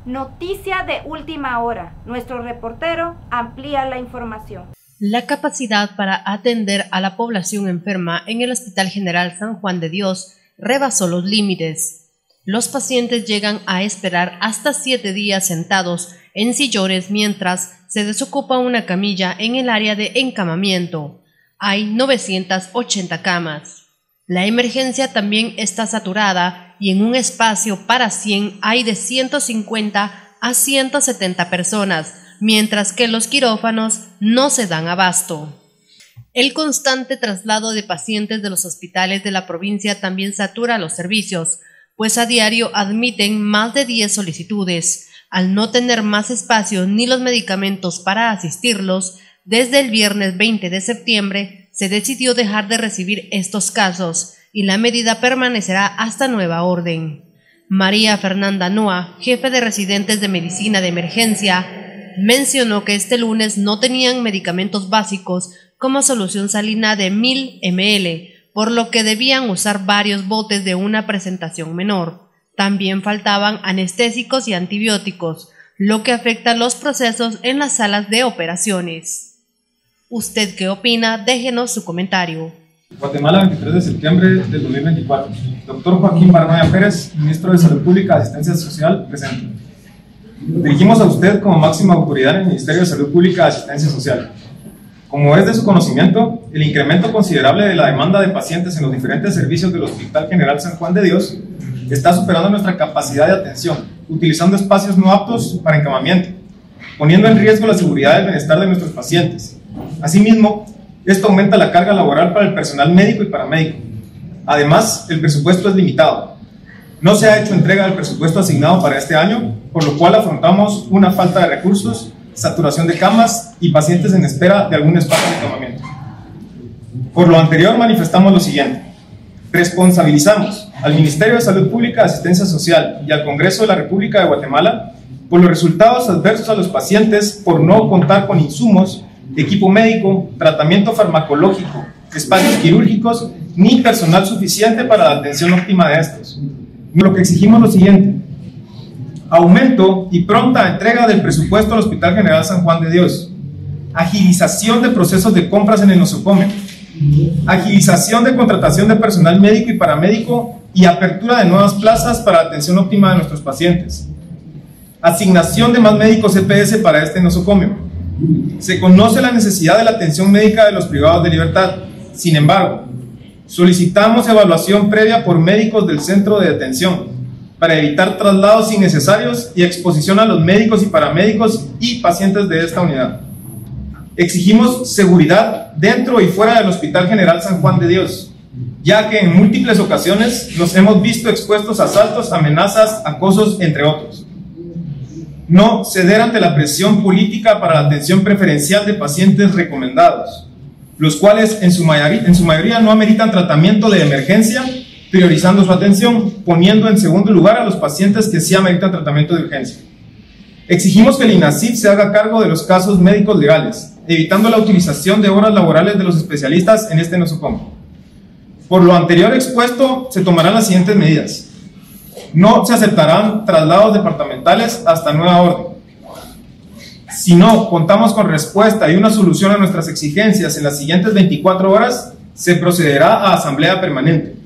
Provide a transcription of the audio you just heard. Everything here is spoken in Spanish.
Noticia de última hora. Nuestro reportero amplía la información. La capacidad para atender a la población enferma en el Hospital General San Juan de Dios rebasó los límites. Los pacientes llegan a esperar hasta 7 días sentados en sillones mientras se desocupa una camilla en el área de encamamiento. Hay 980 camas. La emergencia también está saturada y en un espacio para 100 hay de 150 a 170 personas, mientras que los quirófanos no se dan abasto. El constante traslado de pacientes de los hospitales de la provincia también satura los servicios, pues a diario admiten más de 10 solicitudes. Al no tener más espacio ni los medicamentos para asistirlos, desde el viernes 20 de septiembre se decidió dejar de recibir estos casos y la medida permanecerá hasta nueva orden. María Fernanda Noa, jefe de residentes de medicina de emergencia, mencionó que este lunes no tenían medicamentos básicos como solución salina de 1000 ml, por lo que debían usar varios botes de una presentación menor. También faltaban anestésicos y antibióticos, lo que afecta los procesos en las salas de operaciones. ¿Usted qué opina? Déjenos su comentario. Guatemala, 23 de septiembre del 2024. Doctor Joaquín Barnoya Pérez, Ministro de Salud Pública y Asistencia Social, presente. Dirigimos a usted como máxima autoridad en el Ministerio de Salud Pública y Asistencia Social. Como es de su conocimiento, el incremento considerable de la demanda de pacientes en los diferentes servicios del Hospital General San Juan de Dios está superando nuestra capacidad de atención, utilizando espacios no aptos para encamamiento, poniendo en riesgo la seguridad y el bienestar de nuestros pacientes. Asimismo, esto aumenta la carga laboral para el personal médico y paramédico. Además, el presupuesto es limitado. No se ha hecho entrega del presupuesto asignado para este año, por lo cual afrontamos una falta de recursos, saturación de camas y pacientes en espera de algún espacio de encamamiento. Por lo anterior, manifestamos lo siguiente. Responsabilizamos al Ministerio de Salud Pública y Asistencia Social y al Congreso de la República de Guatemala por los resultados adversos a los pacientes por no contar con insumos, equipo médico, tratamiento farmacológico, espacios quirúrgicos ni personal suficiente para la atención óptima de estos. Lo que exigimos es lo siguiente: aumento y pronta entrega del presupuesto al Hospital General San Juan de Dios, agilización de procesos de compras en el nosocomio, agilización de contratación de personal médico y paramédico y apertura de nuevas plazas para la atención óptima de nuestros pacientes, asignación de más médicos EPS para este nosocomio. Se conoce la necesidad de la atención médica de los privados de libertad. Sin embargo, solicitamos evaluación previa por médicos del centro de detención para evitar traslados innecesarios y exposición a los médicos y paramédicos y pacientes de esta unidad. Exigimos seguridad dentro y fuera del Hospital General San Juan de Dios, ya que en múltiples ocasiones nos hemos visto expuestos a asaltos, amenazas, acosos, entre otros. No ceder ante la presión política para la atención preferencial de pacientes recomendados, los cuales en su mayoría no ameritan tratamiento de emergencia, priorizando su atención, poniendo en segundo lugar a los pacientes que sí ameritan tratamiento de urgencia. Exigimos que el INASIF se haga cargo de los casos médicos legales, evitando la utilización de horas laborales de los especialistas en este nosocomio. Por lo anterior expuesto, se tomarán las siguientes medidas. No se aceptarán traslados departamentales hasta nueva orden. Si no contamos con respuesta y una solución a nuestras exigencias en las siguientes 24 horas, se procederá a asamblea permanente.